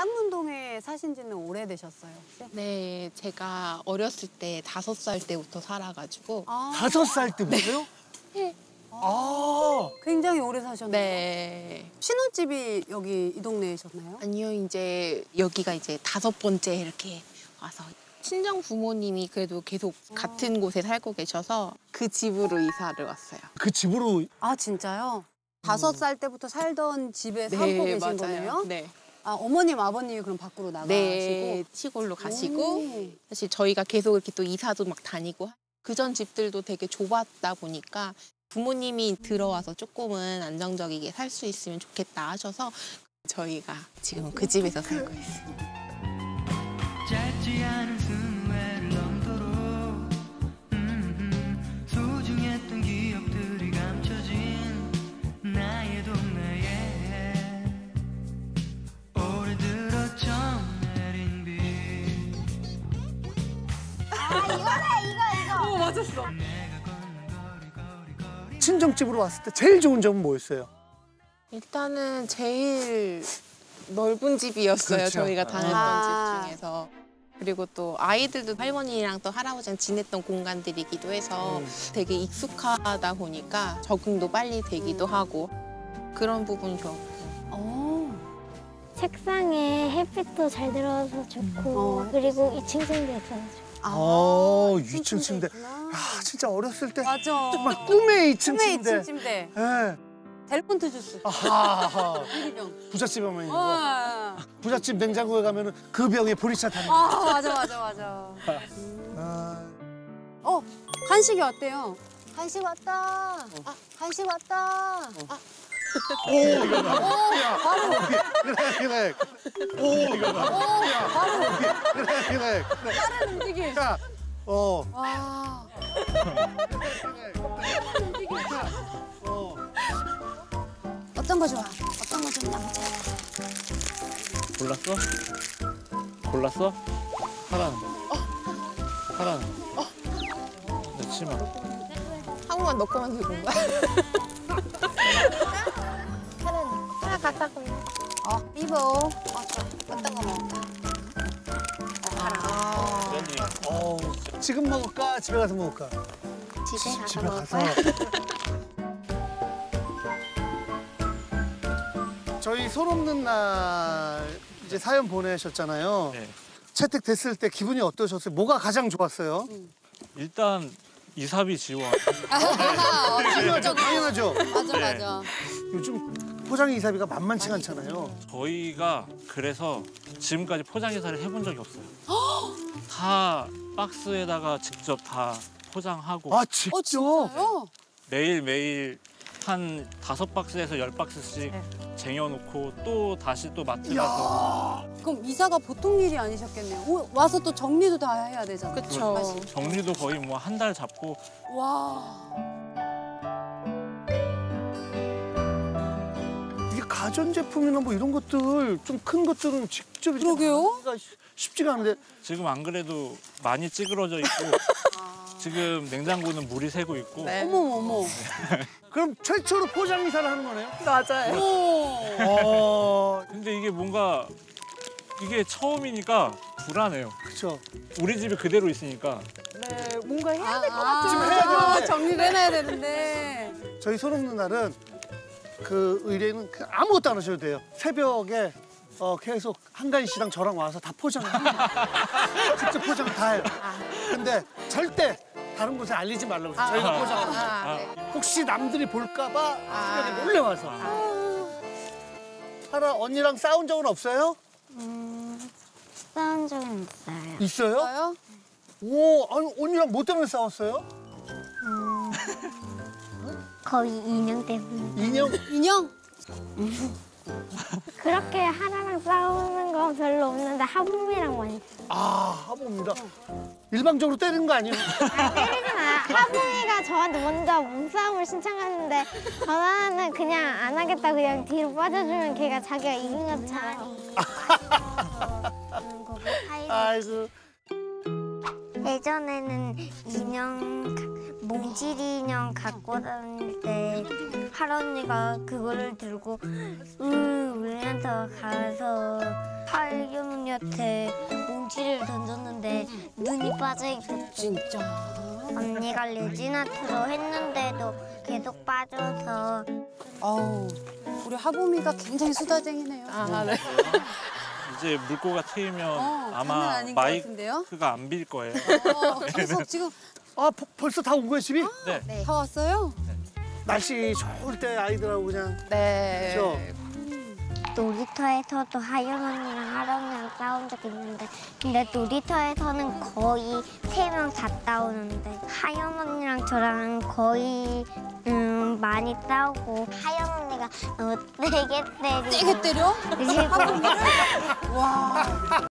쌍문동에 사신 지는 오래되셨어요? 네, 제가 어렸을 때 5살 때부터 살아가지고. 아, 5살 때부터요? 네. 아, 굉장히 오래 사셨네요. 네. 신혼집이 여기 이 동네이셨나요? 아니요, 이제 여기가 이제 5번째 이렇게 와서. 친정 부모님이 그래도 계속 같은 곳에 살고 계셔서 그 집으로 이사를 왔어요. 그 집으로. 아, 진짜요? 5살 때부터 살던 집에 살고 계신 맞아요. 거네요? 네. 아, 어머님, 아버님이 그럼 밖으로 나가시고? 네, 시골로 가시고. 사실 저희가 계속 이렇게 또 이사도 막 다니고 그전 집들도 되게 좁았다 보니까 부모님이 들어와서 조금은 안정적이게 살 수 있으면 좋겠다 하셔서 저희가 지금 그 집에서 살고 있어요. 짧지 않은 순간을 넘도록 소중했던 기억들이 감춰진 나의 동네에 오래들어 처음 내린 비. 오, 맞았어. 친정집으로 왔을 때 제일 좋은 점은 뭐였어요? 일단은 제일 넓은 집이었어요. 그렇죠. 저희가 다녔던 아. 집 중에서. 그리고 또 아이들도 할머니랑 또 할아버지랑 지냈던 공간들이기도 해서 되게 익숙하다 보니까 적응도 빨리 되기도 하고 그런 부분이 좋았고. 책상에 햇빛도 잘 들어와서 좋고 그리고 2층 침대 있어서 좋고. 2층 침대. 아, 진짜 어렸을 때 맞아. 정말 꿈의 2층 꿈의 침대. 2층 침대. 예. 델폰트 주스. 아하. 유리병. 부잣집에 있는 거. 아, 부잣집 냉장고에 가면은 그 병에 보리차 타는 거. 맞아. 아, 간식이 어때요? 간식 왔다. 간식 왔다. 오, 이거 봐. 야, 그래. 오, 이거 봐. 야, 그래. 다른 움직임. 자, 와. 어떤 거 좋아? 어떤 거 좀 남자? 골랐어? 하라는 내 치마. 한 번만 넣고만 들고 온 거야? 하나 갖다 골라. 입어. 어떤 거 먹을까? 지금 먹을까? 집에 가서 먹을까? 집에 가서 집에 먹을 가서. 거야? 저희 손 없는 날 이제 사연 보내셨잖아요. 네. 채택됐을 때 기분이 어떠셨어요? 뭐가 가장 좋았어요? 일단 이사비 지원. 당연하죠. 맞아. 요즘 포장 이사비가 만만치 않잖아요. 저희가 그래서 지금까지 포장 이사를 해본 적이 없어요. 다 박스에다가 직접 다 포장하고 아, 직접? 진짜요? 매일 한 5박스에서 10박스씩 쟁여놓고 또 다시 또 마트 가서 그럼 이사가 보통 일이 아니셨겠네요. 와서 또 정리도 다 해야 되잖아요. 그쵸. 사실. 정리도 거의 뭐 한 달 잡고 와. 이게 가전제품이나 뭐 이런 것들 좀 큰 것들은 직접 이렇게 그러게요. 하기가 쉽지가 않은데. 지금 안 그래도 많이 찌그러져 있고 지금 냉장고는 물이 새고 있고 네. 어머. 그럼 최초로 포장 이사를 하는 거네요? 맞아요. 오. 근데 이게 뭔가 이게 처음이니까 불안해요. 그렇죠. 우리 집이 그대로 있으니까 네, 뭔가 해야 될 것 지금 같아요. 해야 되는데. 정리를 해놔야 되는데. 저희 손 없는 날은 그 의뢰는 그냥 아무것도 안 하셔도 돼요. 새벽에 계속 한가인 씨랑 저랑 와서 다 포장을 해요. 직접 포장 다 해요. 근데 절대 다른 곳에 알리지 말라고 그래요. 저희가 포장을. 네. 혹시 남들이 볼까 봐 새벽에 몰래 와서. 하나 언니랑 싸운 적은 없어요? 싸운 적은 있어요. 있어요? 저요? 오, 아니 언니랑 뭐 때문에 싸웠어요? 거의 인형 때문에. 인형? 인형? 그렇게 하나랑 싸우는 건 별로 없는데 하품이랑 많이 아, 하봅니다. 일방적으로 때리는 거 아니에요? 때리진 않아요. 하품이가 저한테 먼저 몸싸움을 신청하는데 저는 그냥 안 하겠다 그냥 뒤로 빠져주면 걔가 자기가 이긴 것처럼. 아이고. 예전에는 몽질 인형 갖고 다닐 때 할언니가 그거를 들고 우리한테 가서 하범이한테 뭉치를 던졌는데 눈이 빠져있었어. 진짜. 언니가 레진아트로 했는데도 계속 빠져서 아우, 우리 하범이가 굉장히 수다쟁이네요. 아, 네. 이제 물고가 트이면 장난 아마 아닌 것 같은데요? 마이크가 안 빌 거예요. 계속 지금 아 벌써 다 온 거예요 집이? 네. 다 왔어요? 날씨 좋을 때 아이들하고 그냥 네. 그렇죠? 놀이터에서도 하영 언니랑 하령 언니랑 싸운 적 있는데 근데 놀이터에서는 거의 3명 다 싸우는데 하영 언니랑 저랑 거의 많이 싸우고 하영 언니가 너무 세게 때리고 세게 때려? 그리고 와.